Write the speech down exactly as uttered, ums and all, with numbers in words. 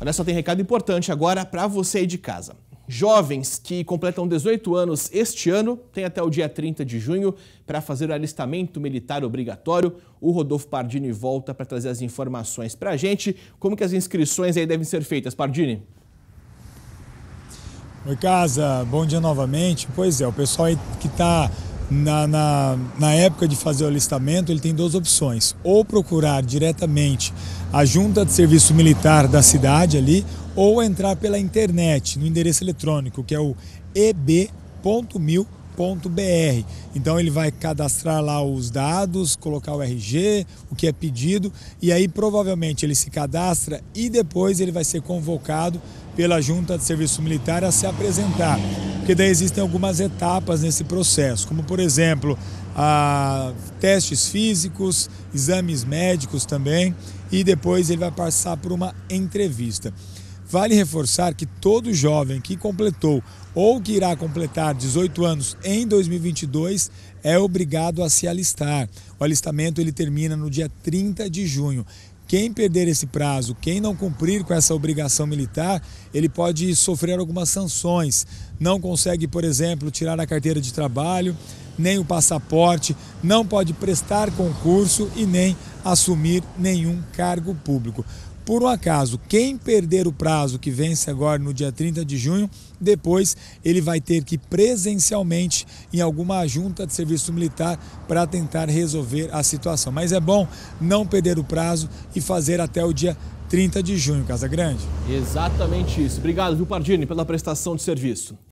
Olha só, tem recado importante agora para você aí de casa. Jovens que completam dezoito anos este ano têm até o dia trinta de junho para fazer o alistamento militar obrigatório. O Rodolfo Pardini volta para trazer as informações para a gente. Como que as inscrições aí devem ser feitas, Pardini? Oi, Casa, bom dia novamente. Pois é, o pessoal aí que está na, na, na época de fazer o alistamento, ele tem duas opções. Ou procurar diretamente a junta de serviço militar da cidade ali, ou entrar pela internet, no endereço eletrônico, que é o e b ponto mil ponto b r. Então ele vai cadastrar lá os dados, colocar o R G, o que é pedido, e aí provavelmente ele se cadastra e depois ele vai ser convocado pela Junta de Serviço Militar a se apresentar. Porque daí existem algumas etapas nesse processo, como por exemplo, a testes físicos, exames médicos também, e depois ele vai passar por uma entrevista. Vale reforçar que todo jovem que completou ou que irá completar dezoito anos em dois mil e vinte e dois é obrigado a se alistar. O alistamento ele termina no dia trinta de junho. Quem perder esse prazo, quem não cumprir com essa obrigação militar, ele pode sofrer algumas sanções. Não consegue, por exemplo, tirar a carteira de trabalho, nem o passaporte, não pode prestar concurso e nem assumir nenhum cargo público. Por um acaso, quem perder o prazo que vence agora no dia trinta de junho, depois ele vai ter que ir presencialmente em alguma junta de serviço militar para tentar resolver a situação. Mas é bom não perder o prazo e fazer até o dia trinta de junho, Casa Grande. Exatamente isso. Obrigado, viu, Pardini, pela prestação de serviço.